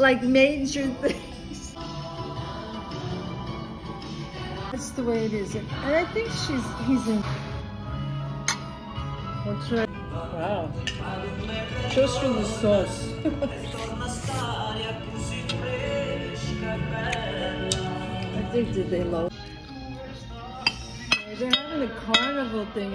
like major things. That's the way it is. And I think he's in. That's right. Wow. Just from the sauce. I think that they love. They're having a carnival thing.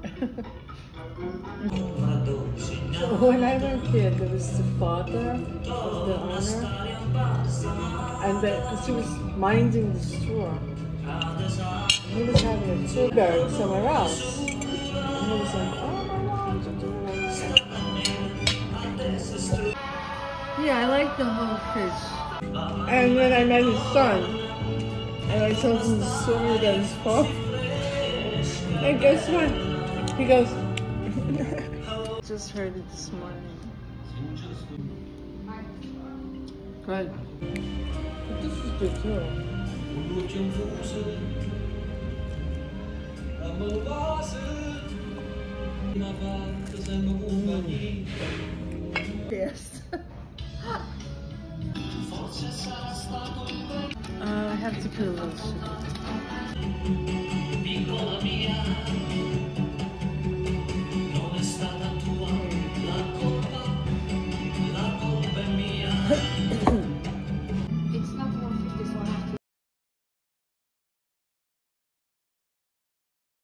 So when I went there was the father of the owner, and because he was minding the store. He was having a tour guide somewhere else. And he was like, oh my God, you're doing that. Yeah, I like the whole fish. And then I met his son, and I told him the story about his father. And guess what? He goes, just heard it this morning. Good. But this is good too. Yes. I have to put a little sugar.